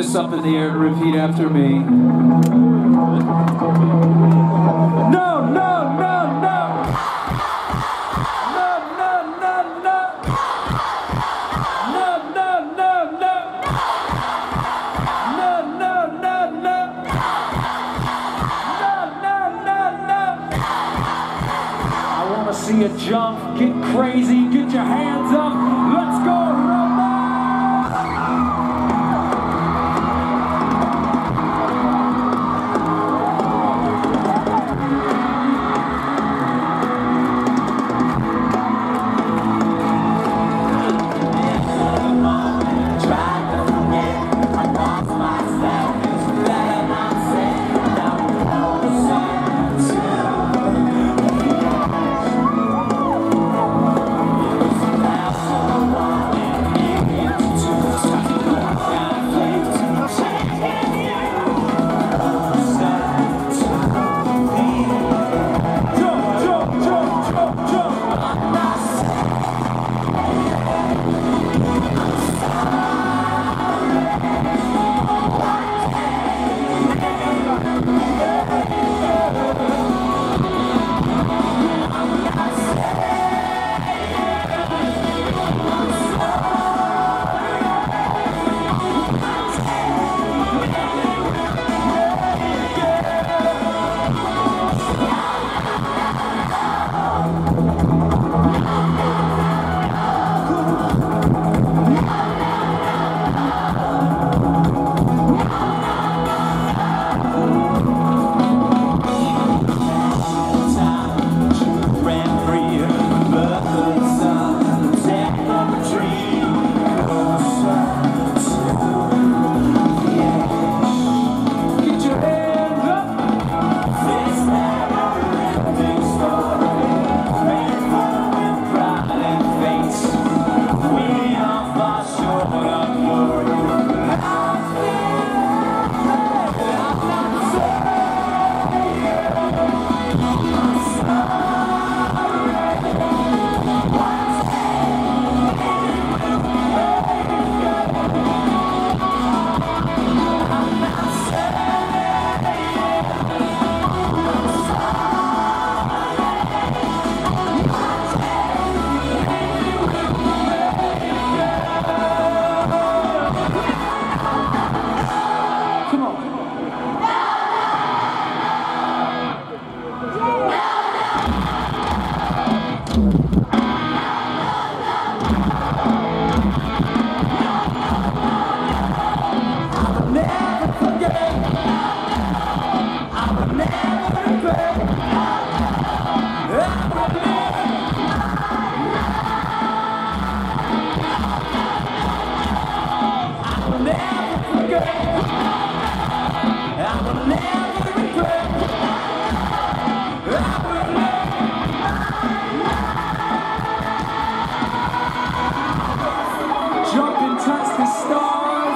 this up in the air and repeat after me. No, no, no, no. No, no, no, no. No, no, no, no. No, no, no, no. No, no, no, no. I want to see you jump, get crazy, get your hands up. Let's go, Roma! Jump and touch the stars.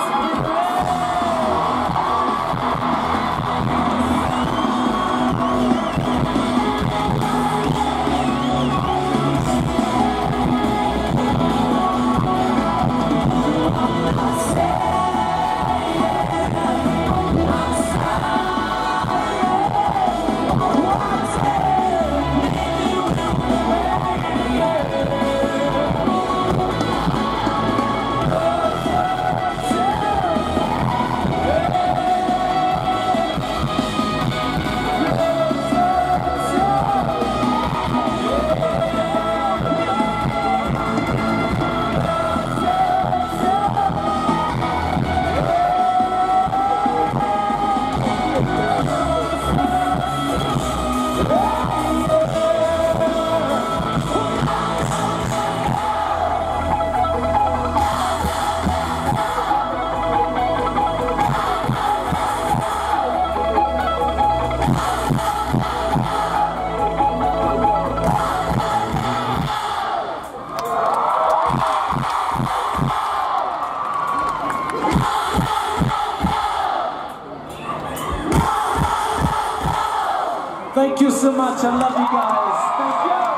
Thank you so much. I love you guys. Thank you.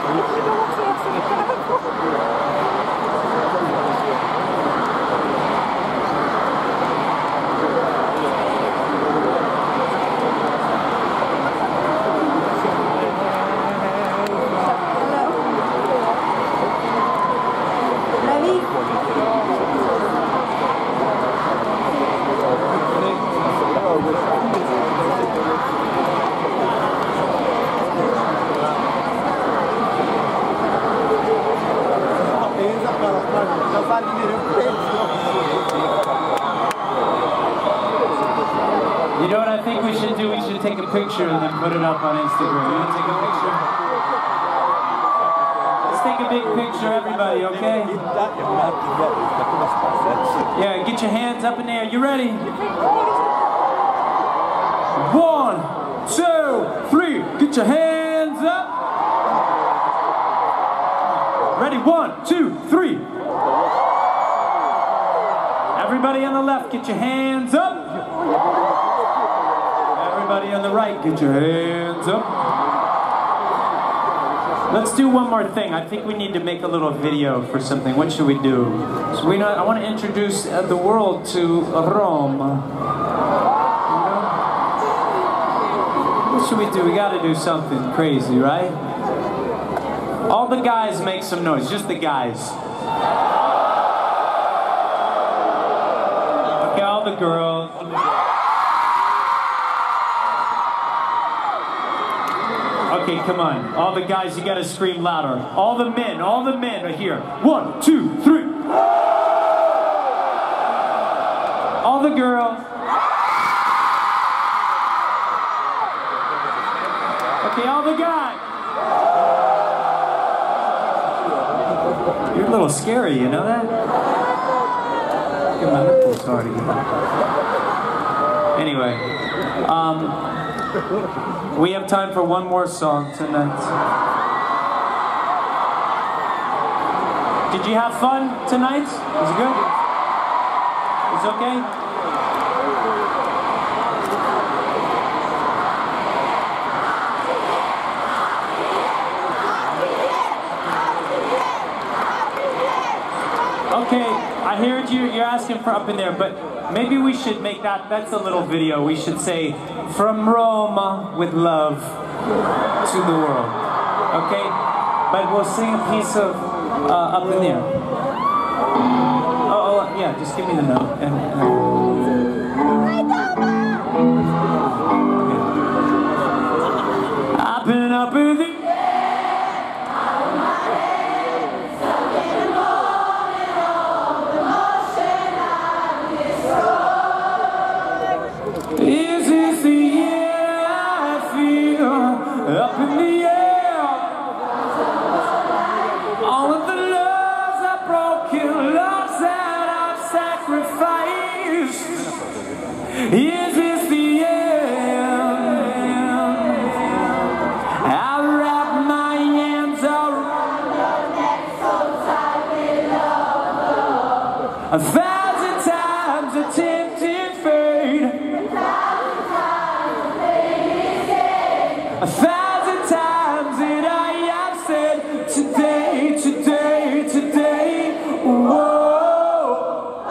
You know what I think we should do? We should take a picture and then put it up on Instagram. You want to take a picture? Let's take a big picture, everybody, okay? Yeah, get your hands up in the air. You ready? 1, 2, 3. Get your hands up. Ready? 1, 2, 3. Everybody on the left, get your hands up. Everybody on the right, get your hands up. Let's do one more thing. I think we need to make a little video for something. What should we do? So I want to introduce the world to Rome. What should we do? We got to do something crazy, right? All the guys make some noise. Just the guys. Okay, all the girls. Okay, come on. All the guys, you gotta scream louder. All the men are here. 1, 2, 3. All the girls. Okay, all the guys. You're a little scary, you know that? Get my nipples hard again. Anyway, we have time for one more song tonight. Did you have fun tonight? Was it good? Was it okay? Okay, I heard you're asking for up in there, but maybe we should make that's a little video. We should say, from Rome with love to the world. Okay? But we'll sing a piece of up in there. Oh, yeah, just give me the note. Up and up in the Is this the year I feel up in the air? All of the loves I've broken, loves that I've sacrificed. Is this the year? I wrap my hands around love that's so tight with love. 1,000 times attempted fate. 1,000 times that I have said today, today, today. Whoa.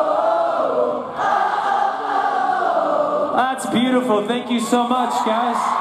That's beautiful. Thank you so much, guys.